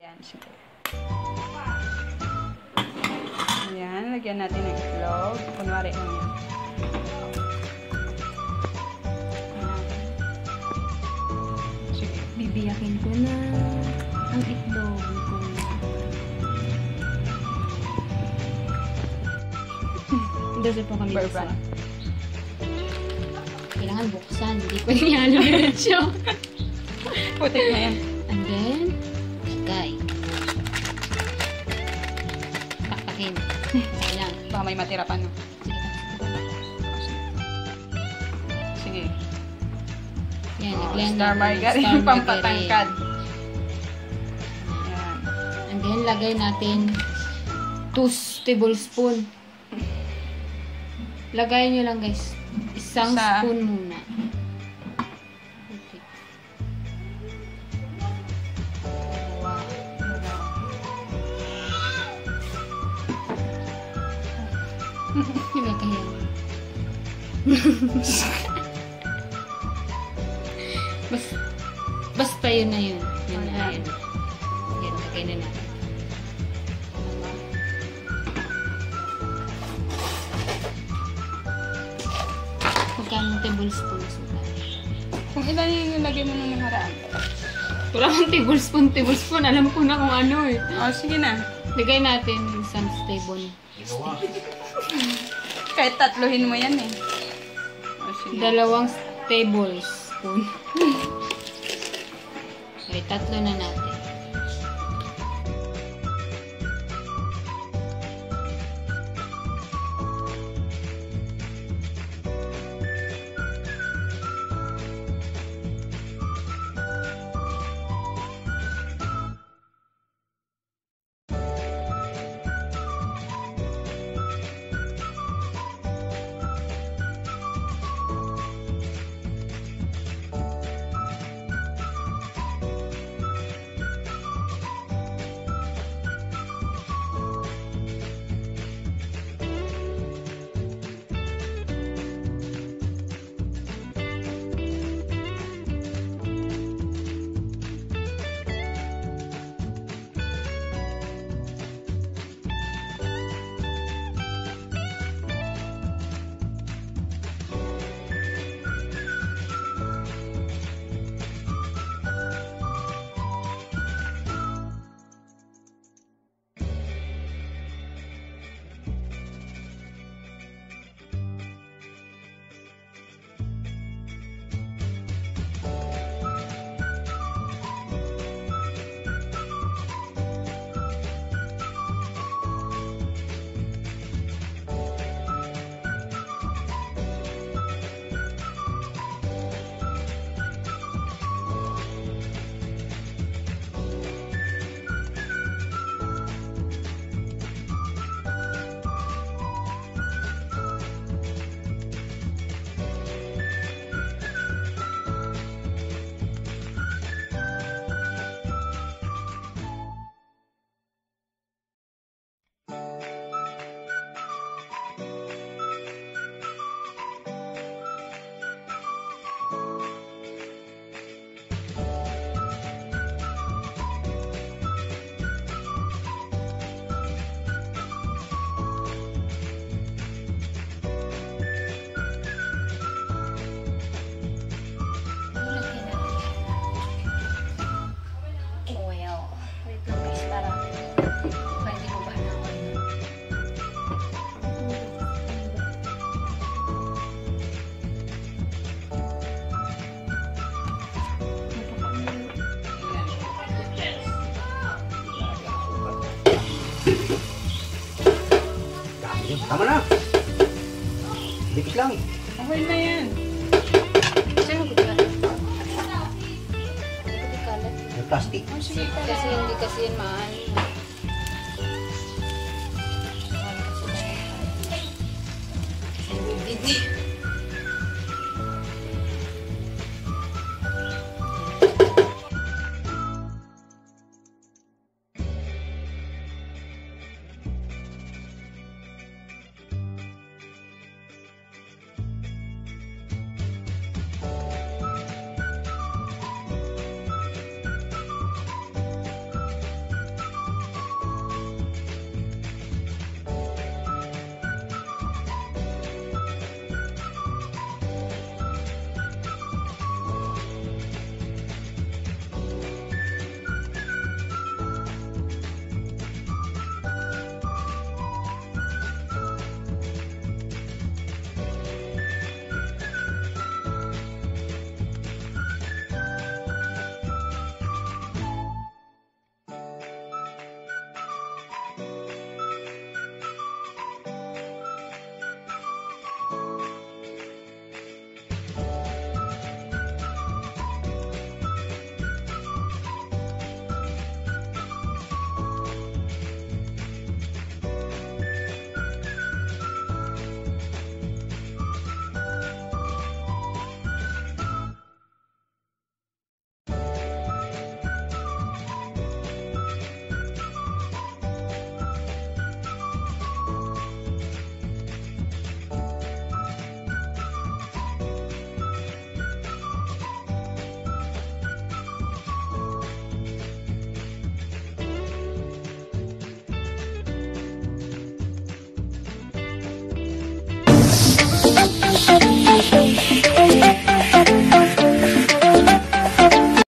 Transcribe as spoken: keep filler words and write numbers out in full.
Yan, sige. Ayan, lagyan natin ng itlog. Kunwari lang yan. Sige. Bibiyakin ko na ang itlog ko. Doon po kami sa. Kailangan buksan. Hindi ko yung halo-halo. Putik na yan. And then, lagay. Pakpakin. Ayan. Baka may matira pa, no? Sige. Yan, Oh, nag-blend star natin ng margarine, star pampatangkad. Ayan. And then, lagay natin two tablespoon. Lagay nyo lang, guys. Isang Sa... spoon muna. Okay. Wow. Hindi kaya. Bas, basta yun na yun. Yun na yun. Yan, lagay na natin. Magkano tablespoon suka? Kung ilan yung nilagay mo nung nakaraan? Wala kang tablespoon, tablespoon. Alam ko na kung ano eh. O, sige na. Lagay natin isang tablespoon. Kahit tatluhin mo yan eh. O, sige. Dalawang tablespoon. Okay, tatlo na natin. Tama na. Dipis lang. Okay na yan. Saan mo kutsara? Hindi ko kalat. Plastic. Oh, sige, Kasi hindi kasi yan mahal.